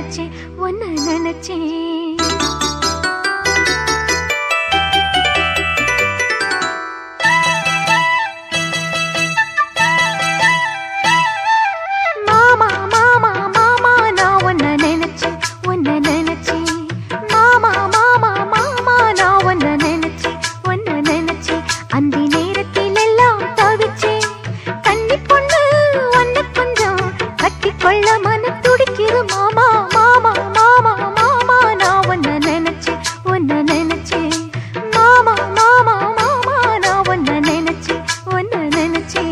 நினைச்சேன் உன்னை நினைச்சேன். மாமா மாமா மாமா நான் உன்னை நினைச்சேன் உன்னை நினைச்சேன். மாமா மாமா மாமா நான் உன்னை நினைச்சேன் உன்னை நினைச்சேன். அந்த நேரத்தில் எல்லாம் தவிச்சேன். கன்னி பொண்ணு உன்னை கொஞ்சம் கட்டிக்கொள்ள மன துடிக்குது மாமா மாமா மாமா மாமா நான் உன்னை நினைச்சேன் உன்னை நினைச்சேன். மாமா மாமா மாமா நான் உன்னை நினைச்சேன் உன்னை நினைச்சேன்.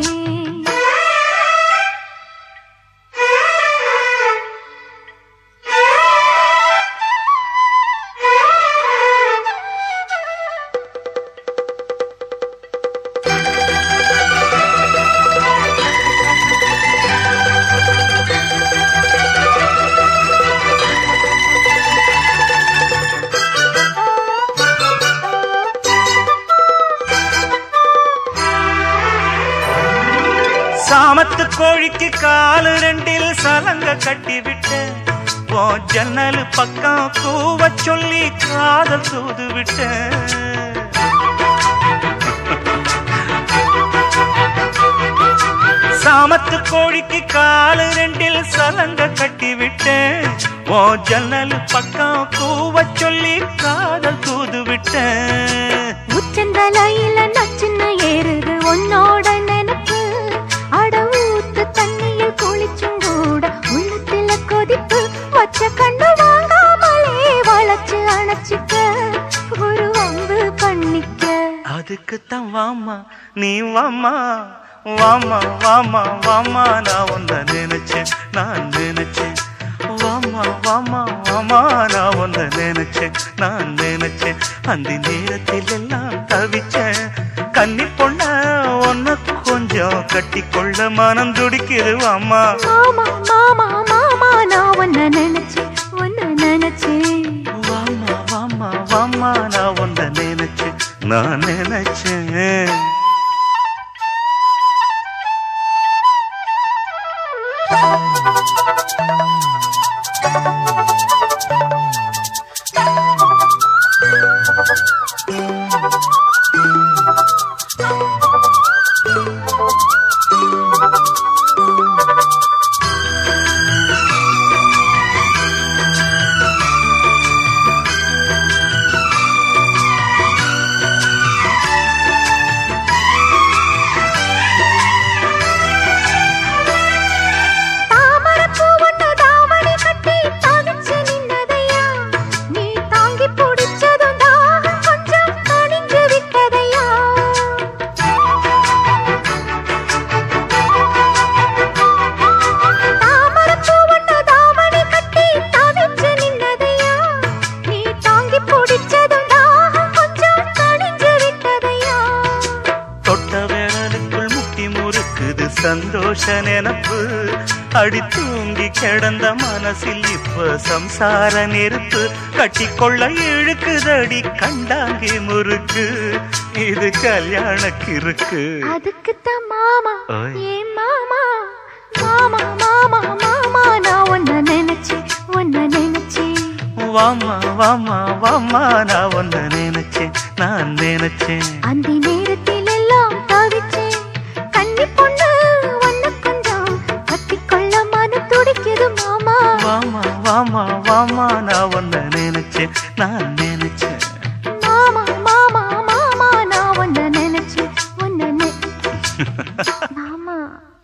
சாமத்து கோழிக்கு காலு ரெண்டில் சலங்க கட்டி விட்ட ஜன்னல் பக்கம் கூவ சொல்லி காதல் தூது விட்ட. சாமத்து கோழிக்கு காலு ரெண்டில் சலங்க கட்டி விட்ட ஜன்னல் பக்கம் கூவ சொல்லி காதல் தூது விட்ட. உச்சந்தலையில நச்சுன்ன ஏறுது உன்னோட நினைப்பு. அட ஊத்து தண்ணியில் குளிச்சும் கூட உள்ளத்துல கொதிப்பு. வச்ச கண்ணு வாங்காமலே வளைச்சு அணைச்சிக்க ஒரு வம்பு பண்ணிக்க. அதுக்குத்தான் வாமா நீ வாமா வாமா வாமா வாமா நான் உன்னை நினைச்சேன் நான் நினைச்சேன். வாமா வாமா வாமா நான் உன்னை நினைச்சேன் நான் நினைச்சேன். அந்த நேரத்தில் எல்லாம் தவிச்சேன். கன்னி பொண்ண உன்னை கொஞ்சம் கட்டிக்கொள்ள மனம் துடிக்குது வாமா மாமா மாமா மாமா நான் உன்னை நினைச்சேன் உன்னை நினைச்சேன். வாமா வாமா வாமா நான் உன்னை நினைச்சேன் நான் நினைச்சேன். சந்தோஷ நினப்பு அடி தூங்கி கிடந்த மனசில் இப்ப சம்சார நெருப்பு. கட்டிக்கொள்ள இழுக்குதடி கண்டாங்கி முறுக்கு. இது கல்யாணக்கு இருக்கு. அதுக்குத்தான் மாமா ஏன் மாமா மாமா மாமா மாமா நான் உன்னை நினைச்சேன் உன்னை நினைச்சேன். வாமா வாமா வாமா நான் உன்னை நினைச்சேன் நான் நினைச்சேன். அந்த நேரத்தில் எல்லாம் தவிச்சேன். கன்னி பொண்ணு உன்னை கொஞ்சம் கட்டிக்கொள்ள மன துடிக்குது மாமா வாமா வாமா வாமா நான் உன்னை நினைச்சேன் நான் நினைச்சேன். மாமா மாமா மாமா நான் உன்னை நினைச்சேன் உன்னை மாமா